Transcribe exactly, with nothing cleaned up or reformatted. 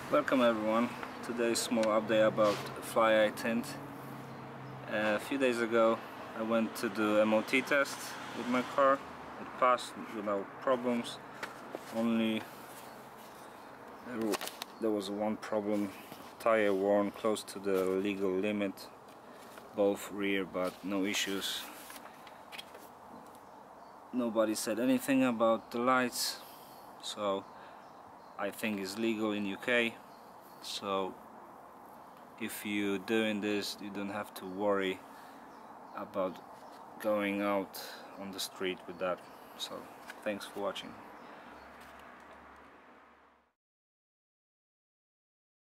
Welcome everyone. Today's small update about fly eye tint. Uh, a few days ago I went to do M O T test with my car. It passed without problems. Only there, there was one problem, tire worn close to the legal limit, both rear, but no issues. Nobody said anything about the lights, so I think it's legal in U K. So if you're doing this, you don't have to worry about going out on the street with that. So thanks for watching.